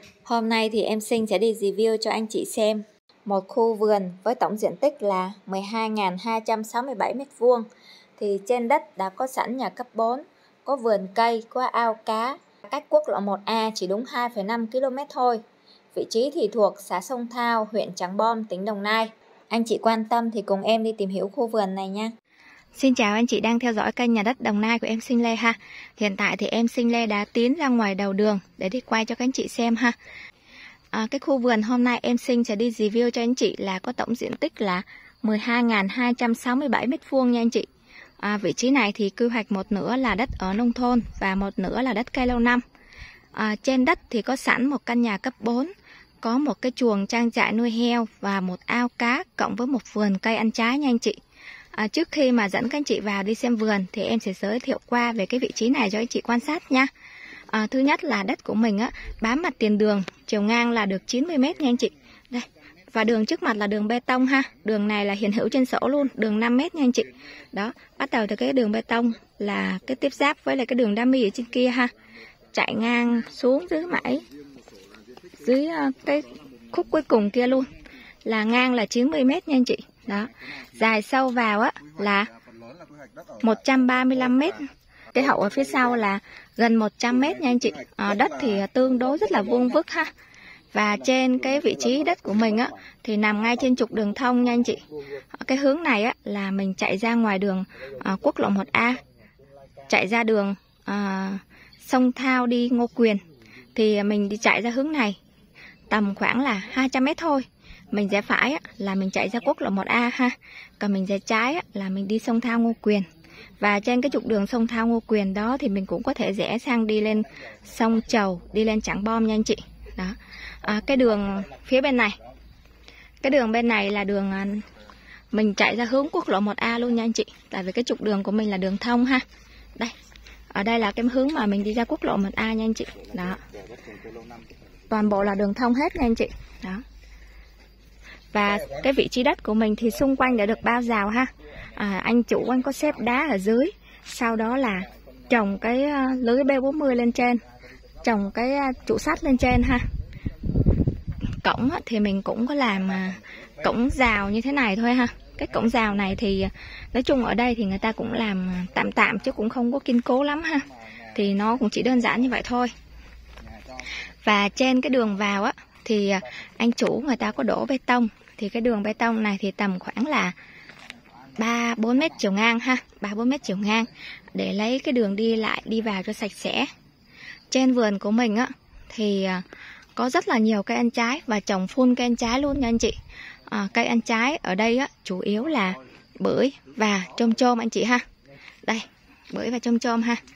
Hôm nay thì em Sinh sẽ đi review cho anh chị xem một khu vườn với tổng diện tích là 12.267 m². Thì trên đất đã có sẵn nhà cấp 4, có vườn cây, có ao cá, cách quốc lộ 1A chỉ đúng 2,5 km thôi. Vị trí thì thuộc xã Sông Thao, huyện Trảng Bom, tỉnh Đồng Nai. Anh chị quan tâm thì cùng em đi tìm hiểu khu vườn này nha. Xin chào anh chị đang theo dõi kênh Nhà đất Đồng Nai của em Sinh Lê ha. Hiện tại thì em Sinh Lê đã tiến ra ngoài đầu đường để đi quay cho các anh chị xem ha. Cái khu vườn hôm nay em Sinh sẽ đi review cho anh chị là có tổng diện tích là 12.267 m² nha anh chị. Vị trí này thì quy hoạch một nửa là đất ở nông thôn và một nửa là đất cây lâu năm. Trên đất thì có sẵn một căn nhà cấp 4, có một cái chuồng trang trại nuôi heo và một ao cá cộng với một vườn cây ăn trái nha anh chị. Trước khi mà dẫn các anh chị vào đi xem vườn thì em sẽ giới thiệu qua về cái vị trí này cho anh chị quan sát nha. Thứ nhất là đất của mình bám mặt tiền đường, chiều ngang là được 90 m nha anh chị. Đây. Và đường trước mặt là đường bê tông ha. Đường này là hiện hữu trên sổ luôn, đường 5 m nha anh chị. Đó, bắt đầu từ cái đường bê tông là cái tiếp giáp với lại cái đường đa mi ở trên kia ha. Chạy ngang xuống dưới mãi, dưới cái khúc cuối cùng kia luôn. Là ngang là 90 m nha anh chị. Đó, dài sâu vào là 135 m. Cái hậu ở phía sau là gần 100 m nha anh chị. Đất thì tương đối rất là vuông vức ha. Và trên cái vị trí đất của mình thì nằm ngay trên trục đường thông nha anh chị. Cái hướng này là mình chạy ra ngoài đường quốc lộ 1A, chạy ra đường Sông Thao đi Ngô Quyền. Thì mình đi chạy ra hướng này tầm khoảng là 200 m thôi. Mình rẽ phải là mình chạy ra quốc lộ 1A ha. Còn mình rẽ trái là mình đi Sông Thao Ngô Quyền. Và trên cái trục đường Sông Thao Ngô Quyền đó thì mình cũng có thể rẽ sang đi lên sông Chầu, đi lên Trảng Bom nha anh chị. Đó. Cái đường phía bên này, cái đường bên này là đường mình chạy ra hướng quốc lộ 1A luôn nha anh chị. Tại vì cái trục đường của mình là đường thông ha. Đây, ở đây là cái hướng mà mình đi ra quốc lộ 1A nha anh chị. Đó, toàn bộ là đường thông hết nha anh chị. Đó. Và cái vị trí đất của mình thì xung quanh đã được bao rào ha. Anh chủ anh có xếp đá ở dưới, sau đó là trồng cái lưới B40 lên trên, trồng cái trụ sắt lên trên ha. Cổng thì mình cũng có làm cổng rào như thế này thôi ha. Cái cổng rào này thì nói chung ở đây thì người ta cũng làm tạm tạm chứ cũng không có kiên cố lắm ha. Thì nó cũng chỉ đơn giản như vậy thôi. Và trên cái đường vào thì anh chủ người ta có đổ bê tông. Thì cái đường bê tông này thì tầm khoảng là 3-4 m chiều ngang ha, 3-4 m chiều ngang để lấy cái đường đi lại đi vào cho sạch sẽ. Trên vườn của mình thì có rất là nhiều cây ăn trái và trồng full cây ăn trái luôn nha anh chị. Cây ăn trái ở đây chủ yếu là bưởi và chôm chôm anh chị ha. Đây, bưởi và chôm chôm ha.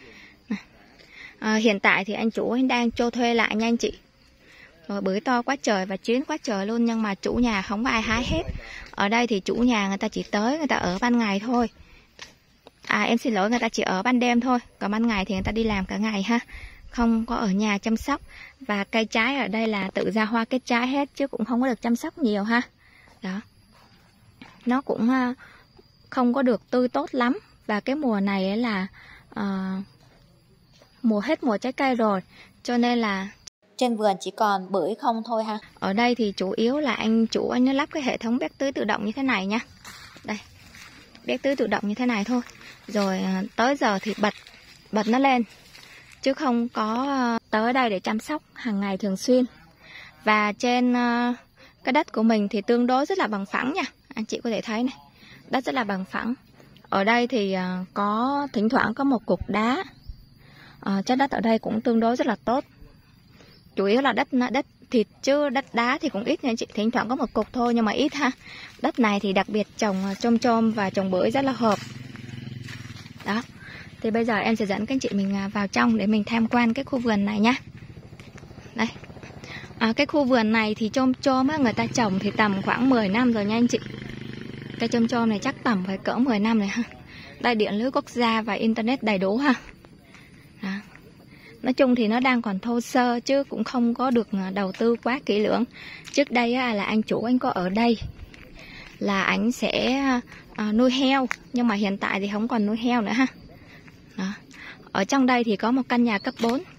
Hiện tại thì anh chủ anh đang cho thuê lại nha anh chị. Rồi bưởi to quá trời và chuyến quá trời luôn, nhưng mà chủ nhà không có ai hái hết. Ở đây thì chủ nhà người ta chỉ tới, người ta ở ban ngày thôi. Em xin lỗi, người ta chỉ ở ban đêm thôi. Còn ban ngày thì người ta đi làm cả ngày ha. Không có ở nhà chăm sóc. Và cây trái ở đây là tự ra hoa kết trái hết, chứ cũng không có được chăm sóc nhiều ha. Đó. Nó cũng không có được tươi tốt lắm. Và cái mùa này là hết mùa trái cây rồi, cho nên là Trên vườn chỉ còn bưởi không thôi ha. ở đây thì chủ yếu là anh chủ anh lắp cái hệ thống béc tưới tự động như thế này nha. Đây, béc tưới tự động như thế này thôi. Rồi tới giờ thì bật nó lên, chứ không có tới đây để chăm sóc hàng ngày thường xuyên. Và trên cái đất của mình thì tương đối rất là bằng phẳng nha. Anh chị có thể thấy này, đất rất là bằng phẳng. Ở đây thì có thỉnh thoảng có một cục đá. Chất đất ở đây cũng tương đối rất là tốt. Chủ yếu là đất thịt chứ đất đá thì cũng ít nha anh chị. Thỉnh thoảng có một cục thôi nhưng mà ít ha. Đất này thì đặc biệt trồng chôm chôm và trồng bưởi rất là hợp. Đó. Thì bây giờ em sẽ dẫn các anh chị mình vào trong để mình tham quan cái khu vườn này nhá. Đây. Cái khu vườn này thì chôm chôm người ta trồng thì tầm khoảng 10 năm rồi nha anh chị. Cây chôm chôm này chắc tầm phải cỡ 10 năm rồi ha. Đây, điện lưới quốc gia và internet đầy đủ ha. Đó. Nói chung thì nó đang còn thô sơ chứ cũng không có được đầu tư quá kỹ lưỡng. Trước đây là anh chủ anh có ở đây là anh sẽ nuôi heo, nhưng mà hiện tại thì không còn nuôi heo nữa ha. Đó. Ở trong đây thì có một căn nhà cấp 4.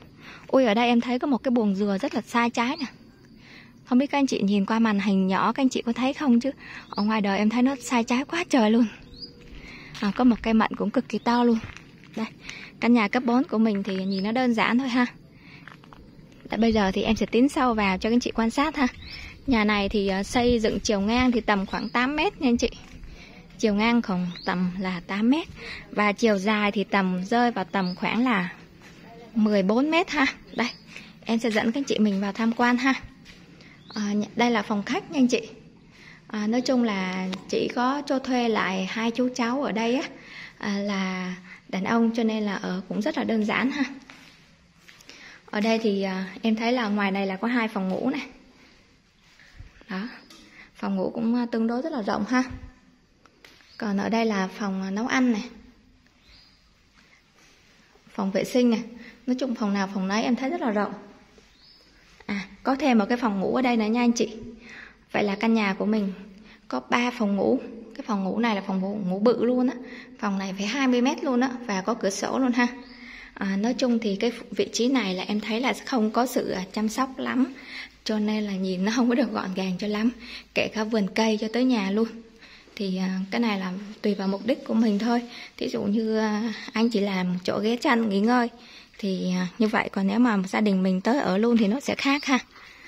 Ui, ở đây em thấy có một cái buồng dừa rất là sai trái nè. Không biết các anh chị nhìn qua màn hình nhỏ các anh chị có thấy không, chứ ở ngoài đời em thấy nó sai trái quá trời luôn. Có một cây mận cũng cực kỳ to luôn. Đây, căn nhà cấp 4 của mình thì nhìn nó đơn giản thôi ha. Bây giờ thì em sẽ tiến sâu vào cho các anh chị quan sát ha. Nhà này thì xây dựng chiều ngang thì tầm khoảng 8 mét nha anh chị. Chiều ngang khoảng tầm là 8 mét. Và chiều dài thì rơi vào tầm khoảng là 14 mét ha. Đây, em sẽ dẫn các anh chị mình vào tham quan ha. Đây là phòng khách nha anh chị. Nói chung là chị có cho thuê lại 2 chú cháu ở đây á, là đàn ông, cho nên là ở cũng rất là đơn giản ha. Ở đây thì em thấy là ngoài này là có 2 phòng ngủ này. Đó, phòng ngủ cũng tương đối rất là rộng ha. Còn ở đây là phòng nấu ăn này, phòng vệ sinh này. Nói chung phòng nào phòng nấy em thấy rất là rộng. Có thêm một cái phòng ngủ ở đây nữa nha anh chị. Vậy là căn nhà của mình có 3 phòng ngủ. Cái phòng ngủ này là phòng ngủ bự luôn á. Phòng này phải 20 mét luôn á, và có cửa sổ luôn ha. Nói chung thì cái vị trí này là em thấy là không có sự chăm sóc lắm, cho nên là nhìn nó không có được gọn gàng cho lắm. Kể cả vườn cây cho tới nhà luôn. Thì cái này là tùy vào mục đích của mình thôi. Thí dụ như anh chỉ làm chỗ ghé chân nghỉ ngơi thì như vậy, còn nếu mà gia đình mình tới ở luôn thì nó sẽ khác ha.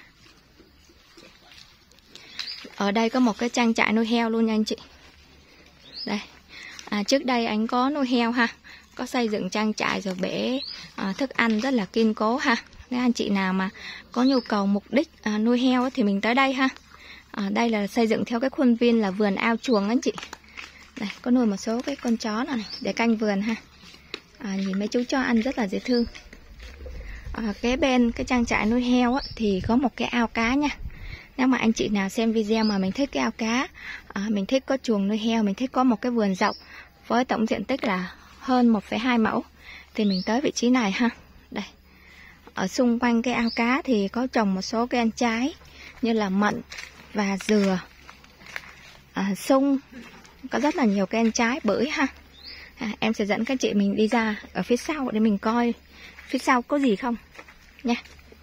Ở đây có một cái trang trại nuôi heo luôn nha anh chị. Đây, trước đây anh có nuôi heo ha, có xây dựng trang trại rồi bể thức ăn rất là kiên cố ha. Nếu anh chị nào mà có nhu cầu mục đích nuôi heo thì mình tới đây ha. Đây là xây dựng theo cái khuôn viên là vườn ao chuồng anh chị. Đây, có nuôi một số cái con chó này để canh vườn ha. Nhìn mấy chú chó ăn rất là dễ thương. Kế bên cái trang trại nuôi heo thì có một cái ao cá nha. Nếu mà anh chị nào xem video mà mình thích cái ao cá, mình thích có chuồng nuôi heo, mình thích có một cái vườn rộng với tổng diện tích là hơn 1,2 mẫu thì mình tới vị trí này ha. Đây, ở xung quanh cái ao cá thì có trồng một số cây ăn trái như là mận và dừa, sung, có rất là nhiều cây ăn trái, bưởi ha. Em sẽ dẫn các chị mình đi ra ở phía sau để mình coi phía sau có gì không nha.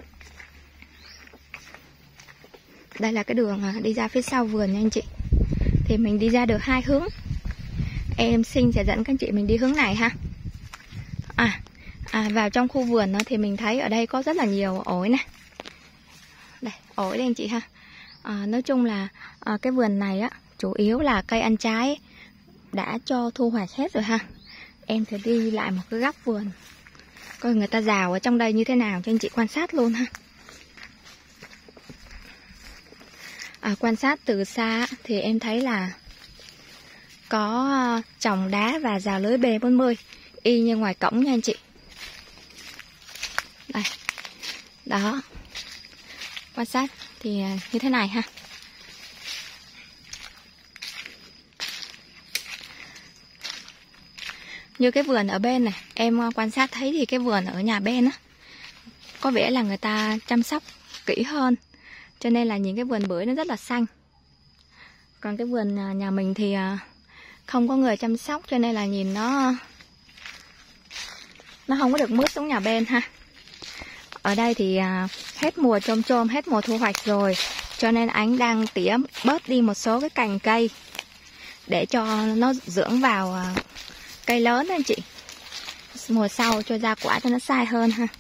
Đây là cái đường đi ra phía sau vườn nha anh chị. Thì mình đi ra được 2 hướng. Em xin sẽ dẫn các chị mình đi hướng này ha. Vào trong khu vườn thì mình thấy ở đây có rất là nhiều ổi nè. Đây, ổi đây anh chị ha. Nói chung là cái vườn này chủ yếu là cây ăn trái đã cho thu hoạch hết rồi ha. Em sẽ đi lại một cái góc vườn coi người ta rào ở trong đây như thế nào cho anh chị quan sát luôn ha. Quan sát từ xa thì em thấy là có trồng đá và rào lưới B40 y như ngoài cổng nha anh chị. Đây, đó, quan sát thì như thế này ha. Như cái vườn ở bên này, em quan sát thấy thì cái vườn ở nhà bên có vẻ là người ta chăm sóc kỹ hơn, cho nên là nhìn cái vườn bưởi nó rất là xanh. Còn cái vườn nhà mình thì không có người chăm sóc, cho nên là nhìn nó không có được mướt giống nhà bên ha. Ở đây thì hết mùa chôm chôm, hết mùa thu hoạch rồi, cho nên anh đang tỉa bớt đi một số cái cành cây để cho nó dưỡng vào cây lớn đó anh chị. Mùa sau cho ra quả cho nó sai hơn ha.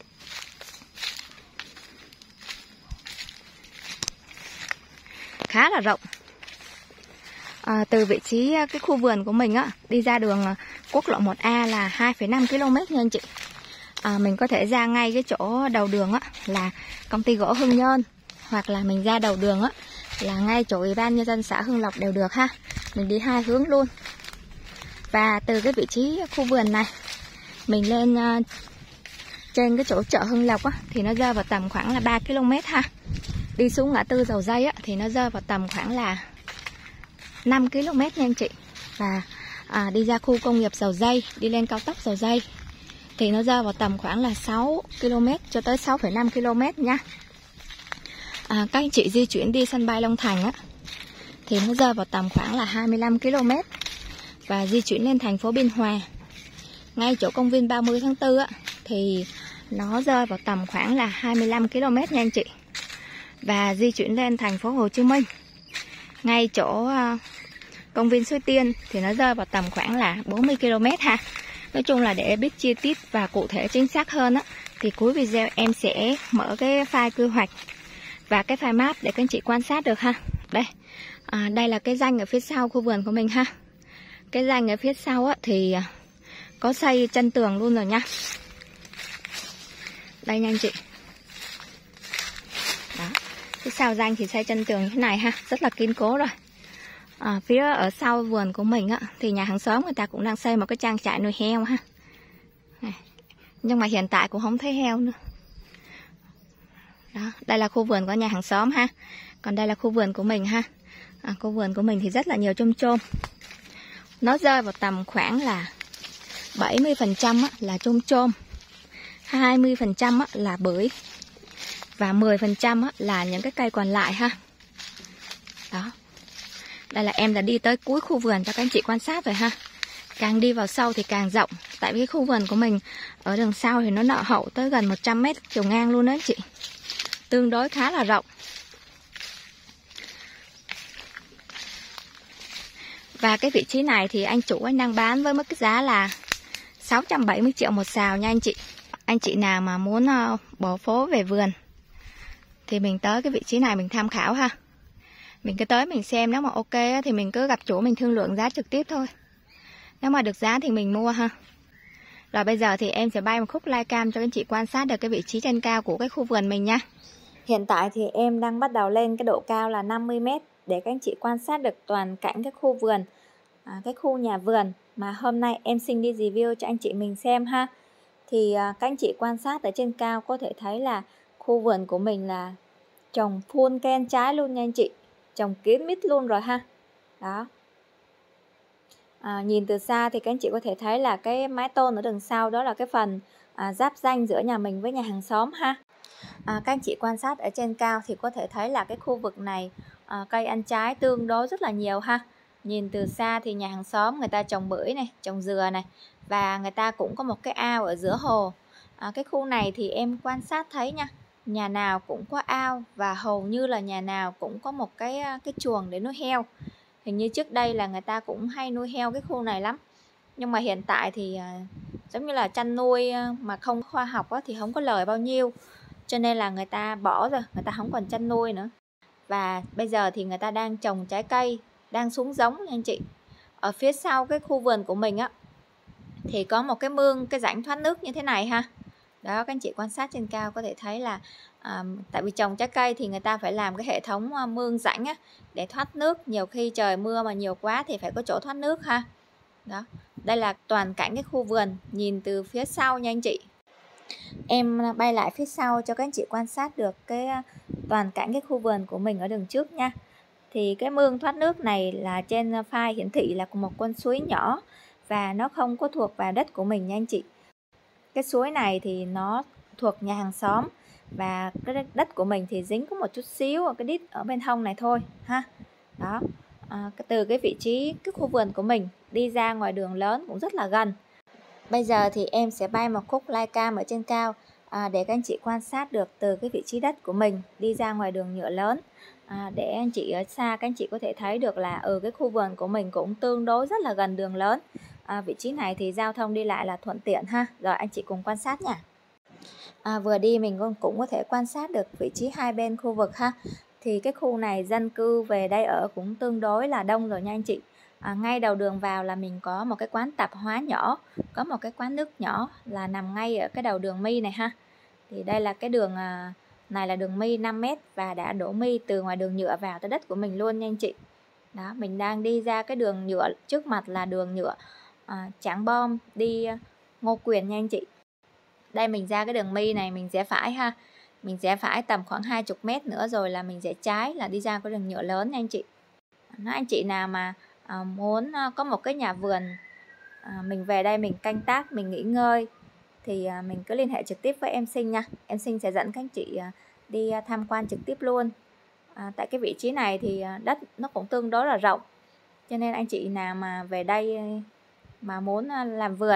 Khá là rộng. Từ vị trí cái khu vườn của mình đi ra đường quốc lộ 1A là 2,5 km nha anh chị. Mình có thể ra ngay cái chỗ đầu đường là công ty gỗ Hưng Nhơn, hoặc là mình ra đầu đường là ngay chỗ Ủy ban nhân dân xã Hưng Lộc đều được ha. Mình đi 2 hướng luôn. Và từ cái vị trí khu vườn này mình lên trên cái chỗ chợ Hưng Lộc thì nó rơi vào tầm khoảng là 3 km ha. Đi xuống ngã tư Dầu Dây thì nó rơi vào tầm khoảng là 5 km nha anh chị. Và đi ra khu công nghiệp Dầu Dây, đi lên cao tốc Dầu Dây thì nó rơi vào tầm khoảng là 6 km cho tới 6,5 km nha. Các anh chị di chuyển đi sân bay Long Thành thì nó rơi vào tầm khoảng là 25 km. Và di chuyển lên thành phố Biên Hòa, ngay chỗ công viên 30 tháng 4 thì nó rơi vào tầm khoảng là 25 km nha anh chị. Và di chuyển lên thành phố Hồ Chí Minh, ngay chỗ công viên Suối Tiên thì nó rơi vào tầm khoảng là 40 km ha. Nói chung là để biết chi tiết và cụ thể chính xác hơn á, thì cuối video em sẽ mở cái file quy hoạch và cái file map để các anh chị quan sát được ha. Đây, đây là cái ranh ở phía sau khu vườn của mình ha. Cái ranh ở phía sau á, thì có xây chân tường luôn rồi nha. Đây nha anh chị. Đó, phía sau ranh thì xây chân tường như thế này ha, rất là kiên cố rồi. Phía ở sau vườn của mình á, thì nhà hàng xóm người ta cũng đang xây một cái trang trại nuôi heo ha. Nhưng mà hiện tại cũng không thấy heo nữa. Đó, đây là khu vườn của nhà hàng xóm ha. Còn đây là khu vườn của mình ha. Khu vườn của mình thì rất là nhiều chôm chôm. Nó rơi vào tầm khoảng là 70% là chôm chôm, 20% là bưởi và 10% là những cái cây còn lại ha. Đó. Đây là em đã đi tới cuối khu vườn cho các anh chị quan sát rồi ha. Càng đi vào sâu thì càng rộng. Tại vì cái khu vườn của mình ở đằng sau thì nó nở hậu tới gần 100 m chiều ngang luôn đó anh chị. Tương đối khá là rộng. Và cái vị trí này thì anh chủ anh đang bán với mức giá là 670 triệu một sào nha anh chị. Anh chị nào mà muốn bỏ phố về vườn thì mình tới cái vị trí này mình tham khảo ha. Mình cứ tới mình xem, nếu mà ok thì mình cứ gặp chủ mình thương lượng giá trực tiếp thôi. Nếu mà được giá thì mình mua ha. Rồi bây giờ thì em sẽ bay một khúc livecam cho các anh chị quan sát được cái vị trí trên cao của cái khu vườn mình nha. Hiện tại thì em đang bắt đầu lên cái độ cao là 50 m để các anh chị quan sát được toàn cảnh cái khu vườn, cái khu nhà vườn mà hôm nay em xin đi review cho anh chị mình xem ha. Thì các anh chị quan sát ở trên cao có thể thấy là khu vườn của mình là trồng full cây ăn trái luôn nha anh chị, trồng kín mít luôn rồi ha. Đó. Nhìn từ xa thì các anh chị có thể thấy là cái mái tôn ở đằng sau đó là cái phần giáp ranh giữa nhà mình với nhà hàng xóm ha. Các anh chị quan sát ở trên cao thì có thể thấy là cái khu vực này cây ăn trái tương đối rất là nhiều ha. Nhìn từ xa thì nhà hàng xóm người ta trồng bưởi này, trồng dừa này, và người ta cũng có một cái ao ở giữa hồ. Cái khu này thì em quan sát thấy nha, nhà nào cũng có ao và hầu như là nhà nào cũng có một cái chuồng để nuôi heo. Hình như trước đây là người ta cũng hay nuôi heo cái khu này lắm. Nhưng mà hiện tại thì giống như là chăn nuôi mà không khoa học thì không có lời bao nhiêu. Cho nên là người ta bỏ rồi, người ta không còn chăn nuôi nữa. Và bây giờ thì người ta đang trồng trái cây, đang xuống giống nha anh chị. Ở phía sau cái khu vườn của mình thì có một cái mương, cái rãnh thoát nước như thế này ha. Đó, các anh chị quan sát trên cao có thể thấy là tại vì trồng trái cây thì người ta phải làm cái hệ thống mương rãnh để thoát nước. Nhiều khi trời mưa mà nhiều quá thì phải có chỗ thoát nước ha. Đó, đây là toàn cảnh cái khu vườn nhìn từ phía sau nha anh chị. Em bay lại phía sau cho các anh chị quan sát được cái toàn cảnh cái khu vườn của mình ở đường trước nha. Thì cái mương thoát nước này là trên file hiển thị là một con suối nhỏ và nó không có thuộc vào đất của mình nha anh chị. Cái suối này thì nó thuộc nhà hàng xóm và cái đất của mình thì dính có một chút xíu ở cái đít ở bên hông này thôi ha. Đó, từ cái vị trí cái khu vườn của mình đi ra ngoài đường lớn cũng rất là gần. Bây giờ thì em sẽ bay một khúc livecam ở trên cao để các anh chị quan sát được từ cái vị trí đất của mình đi ra ngoài đường nhựa lớn. Để anh chị ở xa các anh chị có thể thấy được là cái khu vườn của mình cũng tương đối rất là gần đường lớn. Vị trí này thì giao thông đi lại là thuận tiện ha. Rồi anh chị cùng quan sát nha. Vừa đi mình cũng có thể quan sát được vị trí hai bên khu vực ha. Thì cái khu này dân cư về đây ở cũng tương đối là đông rồi nha anh chị. Ngay đầu đường vào là mình có một cái quán tạp hóa nhỏ, có một cái quán nước nhỏ là nằm ngay ở cái đầu đường mi này ha. Thì đây là cái đường này là đường mi 5 m và đã đổ mi từ ngoài đường nhựa vào tới đất của mình luôn nha anh chị. Đó, mình đang đi ra cái đường nhựa, trước mặt là đường nhựa Trảng Bom đi Ngô Quyền nha anh chị. Đây mình ra cái đường mi này mình rẽ phải ha. Mình rẽ phải tầm khoảng 20 m nữa rồi là mình rẽ trái là đi ra cái đường nhựa lớn nha anh chị. Nói anh chị nào mà muốn có một cái nhà vườn, mình về đây mình canh tác, mình nghỉ ngơi thì mình cứ liên hệ trực tiếp với em Sinh nha. Em Sinh sẽ dẫn các anh chị đi tham quan trực tiếp luôn. Tại cái vị trí này thì đất nó cũng tương đối là rộng, cho nên anh chị nào mà về đây mà muốn làm vườn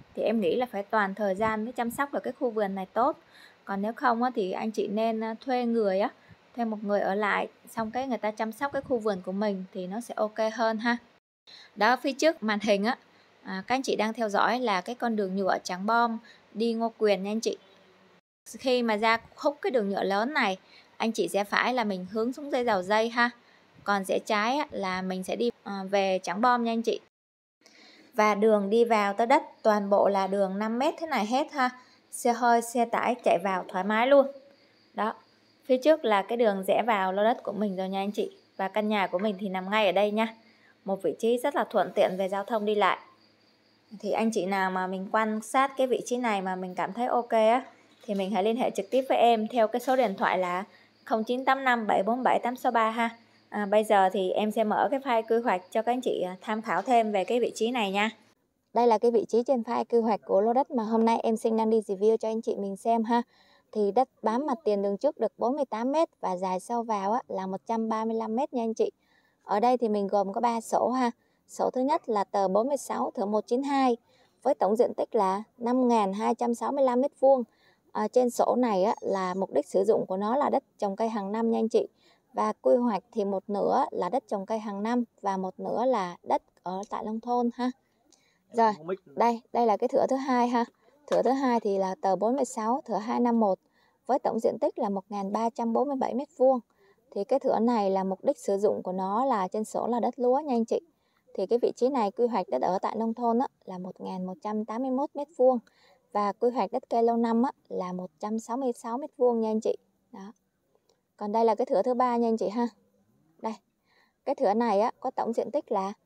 thì em nghĩ là phải toàn thời gian mới chăm sóc được cái khu vườn này tốt. Còn nếu không á, thì anh chị nên thuê người á, thuê một người ở lại, xong cái người ta chăm sóc cái khu vườn của mình thì nó sẽ ok hơn ha. Đó, phía trước màn hình á, các anh chị đang theo dõi là cái con đường nhựa Trảng Bom đi Ngô Quyền nha anh chị. Khi mà ra khúc cái đường nhựa lớn này, anh chị sẽ phải là mình hướng xuống dây Dầu Dây ha. Còn rẽ trái á, là mình sẽ đi về Trảng Bom nha anh chị. Và đường đi vào tới đất toàn bộ là đường 5 m thế này hết ha. Xe hơi, xe tải chạy vào thoải mái luôn. Đó, phía trước là cái đường rẽ vào lô đất của mình rồi nha anh chị. Và căn nhà của mình thì nằm ngay ở đây nha. Một vị trí rất là thuận tiện về giao thông đi lại. Thì anh chị nào mà mình quan sát cái vị trí này mà mình cảm thấy ok á, thì mình hãy liên hệ trực tiếp với em theo cái số điện thoại là 0985 747 863 ha. Bây giờ thì em sẽ mở cái file quy hoạch cho các anh chị tham khảo thêm về cái vị trí này nha. Đây là cái vị trí trên file quy hoạch của lô đất mà hôm nay em xin đang đi review cho anh chị mình xem ha. Thì đất bám mặt tiền đường trước được 48 m và dài sâu vào á, là 135 m nha anh chị. Ở đây thì mình gồm có 3 sổ ha. Sổ thứ nhất là tờ 46 thửa 192 với tổng diện tích là 5.265 m². Trên sổ này á, là mục đích sử dụng của nó là đất trồng cây hàng năm nha anh chị. Và quy hoạch thì một nửa là đất trồng cây hàng năm và một nửa là đất ở tại nông thôn ha. Rồi, đây là cái thửa thứ hai ha. Thửa thứ hai thì là tờ 46 thửa 251 với tổng diện tích là 1.347 m². Thì cái thửa này là mục đích sử dụng của nó là trên sổ là đất lúa nha anh chị. Thì cái vị trí này quy hoạch đất ở tại nông thôn á, là 1.181 m² và quy hoạch đất cây lâu năm á, là 166 m² nha anh chị. Đó. Còn đây là cái thửa thứ ba nha anh chị ha. Đây. Cái thửa này á, có tổng diện tích là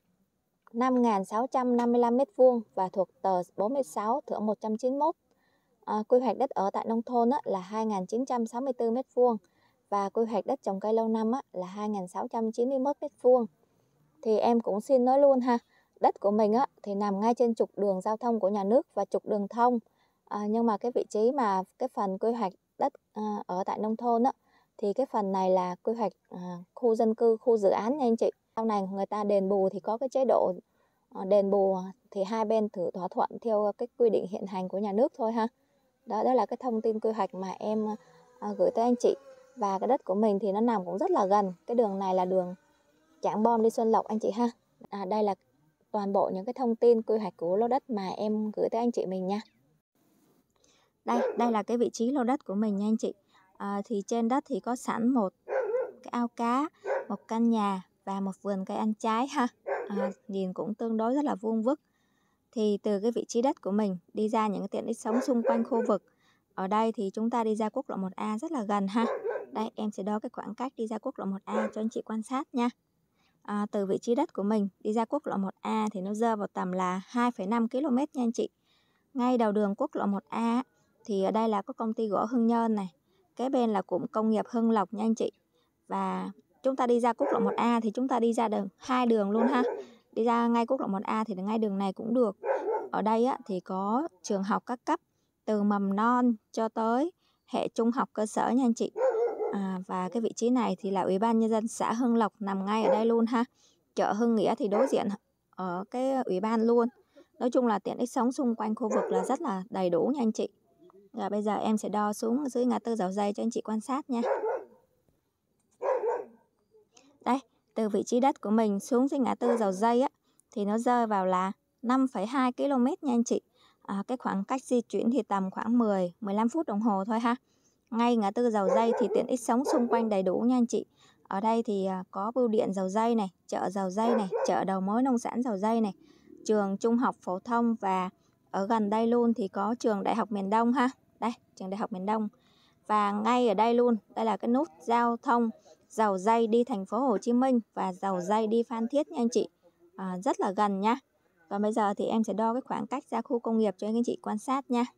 5.655 m² và thuộc tờ 46 thửa 191. Quy hoạch đất ở tại nông thôn á, là 2.964 m² và quy hoạch đất trồng cây lâu năm á, là 2.691 m². Thì em cũng xin nói luôn ha, đất của mình á, thì nằm ngay trên trục đường giao thông của nhà nước và trục đường thông. Nhưng mà cái vị trí mà cái phần quy hoạch đất ở tại nông thôn á, thì cái phần này là quy hoạch khu dân cư, khu dự án nha anh chị. Sau này người ta đền bù thì có cái chế độ đền bù thì hai bên thử thỏa thuận theo cái quy định hiện hành của nhà nước thôi ha. Đó là cái thông tin quy hoạch mà em gửi tới anh chị. Và cái đất của mình thì nó nằm cũng rất là gần. Cái đường này là đường Trảng Bom đi Xuân Lộc anh chị ha. Đây là toàn bộ những cái thông tin quy hoạch của lô đất mà em gửi tới anh chị mình nha. Đây là cái vị trí lô đất của mình nha anh chị. Thì trên đất thì có sẵn một cái ao cá, một căn nhà và một vườn cây ăn trái ha. Nhìn cũng tương đối rất là vuông vức. Thì từ cái vị trí đất của mình đi ra những cái tiện ích sống xung quanh khu vực. Ở đây thì chúng ta đi ra quốc lộ 1A rất là gần ha. Đây em sẽ đo cái khoảng cách đi ra quốc lộ 1A cho anh chị quan sát nha. Từ vị trí đất của mình đi ra quốc lộ 1A thì nó rơi vào tầm là 2,5 km nha anh chị. Ngay đầu đường quốc lộ 1A thì ở đây là có công ty gỗ Hưng Nhơn này. Kế bên là cụm công nghiệp Hưng Lộc nha anh chị. Và chúng ta đi ra quốc lộ 1A thì chúng ta đi ra hai đường luôn ha. Đi ra ngay quốc lộ 1A thì ngay đường này cũng được. Ở đây á, thì có trường học các cấp từ mầm non cho tới hệ trung học cơ sở nha anh chị. Và cái vị trí này thì là Ủy ban Nhân dân xã Hưng Lộc nằm ngay ở đây luôn ha. Chợ Hưng Nghĩa thì đối diện ở cái ủy ban luôn. Nói chung là tiện ích sống xung quanh khu vực là rất là đầy đủ nha anh chị. Và bây giờ em sẽ đo xuống dưới ngã tư Dầu Dây cho anh chị quan sát nha. Đây, từ vị trí đất của mình xuống dưới ngã tư Dầu Dây á, thì nó rơi vào là 5,2 km nha anh chị. Cái khoảng cách di chuyển thì tầm khoảng 10-15 phút đồng hồ thôi ha. Ngay ngã tư Dầu Dây thì tiện ích sống xung quanh đầy đủ nha anh chị. Ở đây thì có bưu điện Dầu Dây này, chợ Dầu Dây này, chợ đầu mối nông sản Dầu Dây này, trường trung học phổ thông và ở gần đây luôn thì có trường Đại học Miền Đông ha. Đây, trường Đại học Miền Đông. Và ngay ở đây luôn, đây là cái nút giao thông Dầu Dây đi thành phố Hồ Chí Minh và Dầu Dây đi Phan Thiết nha anh chị. Rất là gần nhá. Và bây giờ thì em sẽ đo cái khoảng cách ra khu công nghiệp cho anh chị quan sát nha.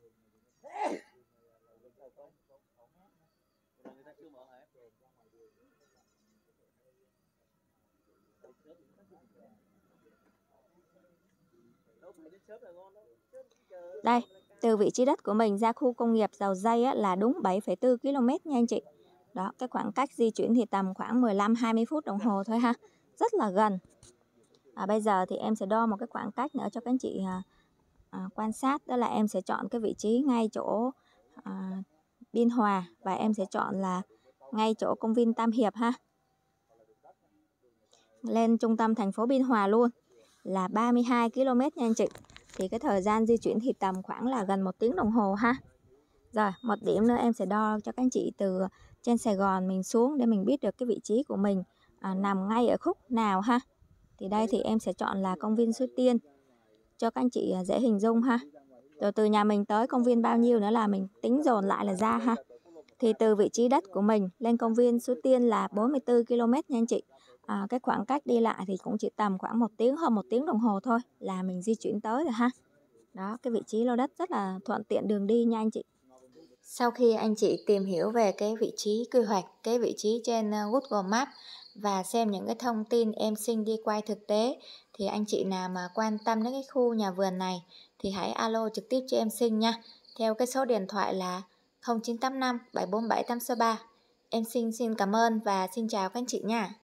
Đây, từ vị trí đất của mình ra khu công nghiệp Dầu Dây á, là đúng 7,4 km nha anh chị. Đó, cái khoảng cách di chuyển thì tầm khoảng 15-20 phút đồng hồ thôi ha. Rất là gần. Bây giờ thì em sẽ đo một cái khoảng cách nữa cho các anh chị quan sát, đó là em sẽ chọn cái vị trí ngay chỗ Biên Hòa, và em sẽ chọn là ngay chỗ công viên Tam Hiệp ha. Lên trung tâm thành phố Biên Hòa luôn là 32 km nha anh chị. Thì cái thời gian di chuyển thì tầm khoảng là gần 1 tiếng đồng hồ ha. Rồi, một điểm nữa em sẽ đo cho các anh chị từ trên Sài Gòn mình xuống để mình biết được cái vị trí của mình nằm ngay ở khúc nào ha. Thì đây thì em sẽ chọn là công viên Suối Tiên cho các anh chị dễ hình dung ha. Rồi từ nhà mình tới công viên bao nhiêu nữa là mình tính dồn lại là ra ha. Thì từ vị trí đất của mình lên công viên Suối Tiên là 44 km nha anh chị. Cái khoảng cách đi lại thì cũng chỉ tầm khoảng 1 tiếng, hơn 1 tiếng đồng hồ thôi là mình di chuyển tới rồi ha. Đó, cái vị trí lô đất rất là thuận tiện đường đi nha anh chị. Sau khi anh chị tìm hiểu về cái vị trí quy hoạch, cái vị trí trên Google Maps và xem những cái thông tin em Sinh đi quay thực tế, thì anh chị nào mà quan tâm đến cái khu nhà vườn này thì hãy alo trực tiếp cho em Sinh nha, theo cái số điện thoại là 0985 747 863. Em Sinh xin cảm ơn và xin chào các anh chị nha.